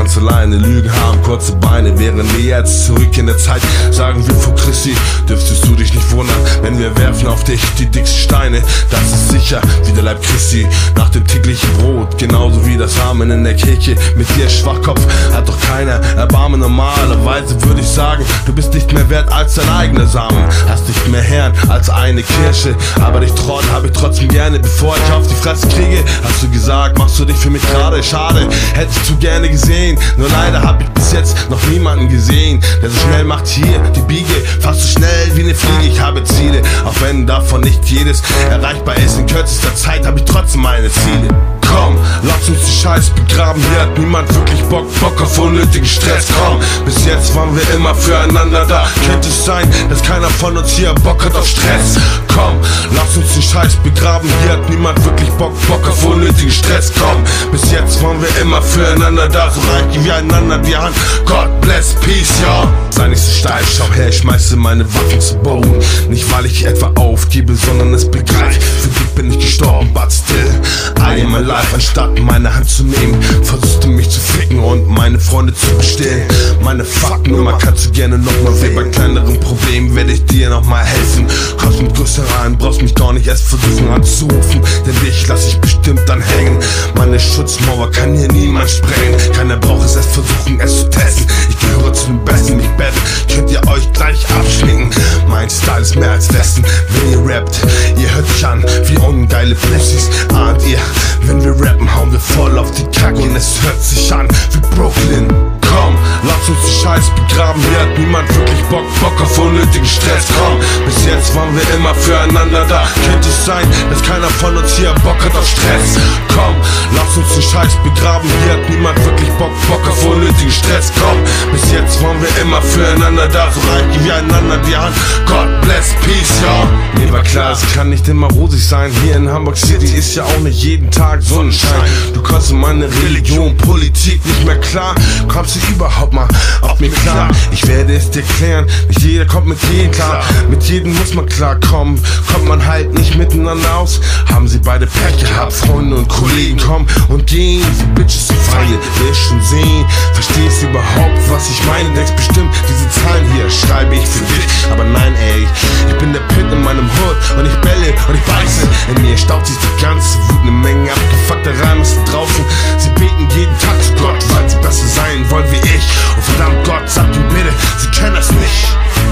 ganz alleine, Lügen haben kurze Beine. Wären wir jetzt zurück in der Zeit, sagen wir vor Christi, dürftest du dich nicht wundern, wenn wir werfen auf dich die dicksten Steine. Das ist sicher wie der Leib Christi nach dem täglichen Brot, genauso wie das Amen in der Kirche. Mit dir Schwachkopf hat doch keiner Erbarmen. Normalerweise würde ich sagen, du bist nicht mehr wert als dein eigener Samen, hast nicht mehr Herrn als eine Kirsche, aber dich hab ich trotzdem gerne. Bevor ich auf die Fresse kriege, hast du gesagt, machst du dich für mich gerade. Schade, hätte ich zu gerne gesehen, nur leider hab ich bis jetzt noch niemanden gesehen, der so schnell macht hier die Biege, fast so schnell wie eine Fliege. Ich habe Ziele, auch wenn davon nicht jedes erreichbar ist. In kürzester Zeit habe ich trotzdem meine Ziele. Komm, lass uns die Scheiß begraben, hier hat niemand wirklich Bock auf unnötigen Stress. Komm, bis jetzt waren wir immer füreinander da, könnte es sein, dass keiner von uns hier Bock hat auf Stress. Komm, lass uns den Scheiß begraben, hier hat niemand wirklich Bock auf unnötigen Stress. Komm, bis jetzt waren wir immer füreinander da, so reichen wir einander die Hand. God bless, peace, ja. Sei nicht so steif, schau her, ich schmeiße meine Waffen zu Boden. Nicht weil ich etwa aufgebe, sondern es begreift. Für dich bin ich gestorben, but still I am alive. Anstatt meine Hand zu nehmen, versuchst du mich zu ficken und meine Freunde zu bestehlen. Meine Fuck-Nummer kannst du gerne nochmal wählen. Bei kleineren Problemen werde ich dir nochmal helfen. Kommst mit größer rein, brauchst mich gar nicht erst versuchen anzurufen, denn dich lass ich bestimmt dann hängen. Meine Schutzmauer kann hier niemand sprengen. Keiner braucht es erst versuchen, es zu testen. Ich gehöre zu den Besten, ich battle, könnt ihr euch gleich abschminken. Mein Style ist mehr als Westen, wenn ihr rappt. Ihr hört mich an wie ungeile Pussys. Ahnt ihr, wenn wir rappen, hauen wir voll auf die Kacke und es hört sich an wie Brooklyn. Komm, lass uns die Scheiß begraben, hier hat niemand wirklich Bock auf unnötigen Stress. Komm, bis jetzt waren wir immer füreinander da, könnte es sein, dass keiner von uns hier Bock hat auf Stress. Komm, lass uns den Scheiß begraben, hier hat niemand wirklich Bock auf unnötigen Stress. Komm, bis jetzt waren wir immer füreinander da, so reichen wir einander die Hand. God bless, peace, ja. Mir war klar, es kann nicht immer rosig sein, hier in Hamburg City ist ja auch nicht jeden Tag Sonnenschein. Du kommst in meine Religion, Politik nicht mehr klar, kommst du überhaupt mal auf mir klar? Ich werde es dir klären, nicht jeder kommt mit jedem klar, mit jedem muss man klarkommen, kommt man halt nicht miteinander aus, haben sie beide Pech gehabt, Freunde und Kollegen kommen und gehen, die Bitches zu Feinde, will schon sehen, verstehst du überhaupt, was ich meine, denkst bestimmt, diese Zahlen hier schreibe ich für dich, aber nein ey, ich bin der Pit in meinem Hood und ich bälle und ich beiße, in mir staut sich die ganze Wut, eine Menge abgefuckter Reime ist draußen, sie beten jeden Tag zu Gott, weil sie besser sein wollen wie ich, und verdammt Gott, sagt ihm bitte, sie können das nicht.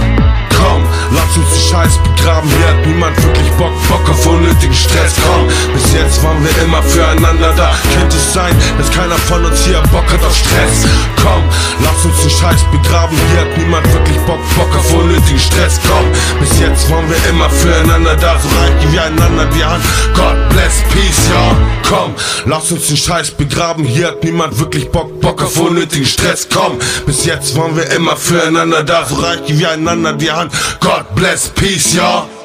Komm, lass uns die Scheiß begraben, hier hat niemand wirklich Bock auf unnötigen Stress. Komm, bis jetzt waren wir immer füreinander da, könnte es sein, dass keiner von uns hier Bock hat auf Stress. Komm, lass uns den Scheiß begraben, hier hat niemand wirklich Bock auf unnötigen Stress. Komm, bis jetzt waren wir immer füreinander da, so reichen wir einander die Hand. God bless, peace, ja. Komm, lass uns den Scheiß begraben, hier hat niemand wirklich Bock auf unnötigen Stress. Komm, bis jetzt waren wir immer füreinander da, so reichen wir einander die Hand. God bless, peace, ja.